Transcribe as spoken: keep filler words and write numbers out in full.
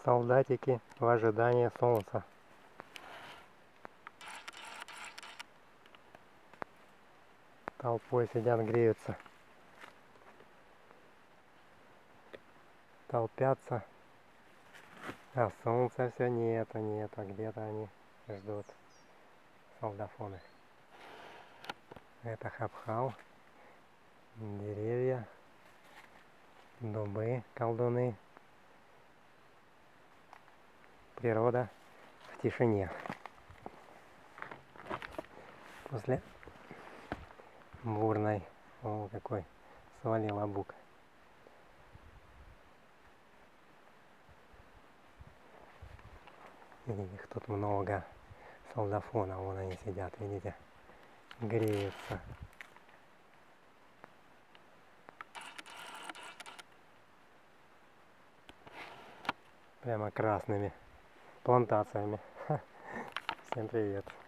Солдатики в ожидании солнца. Толпой сидят, греются. Толпятся. А солнца все нету, нету. Где-то они ждут. Солдафоны. Это хабхал. Деревья. Дубы, колдуны. Природа в тишине. После бурной, о, какой свалил обук. И их тут много. Солдафонов, вон они сидят, видите, греются. Прямо красными плантациями. Всем привет.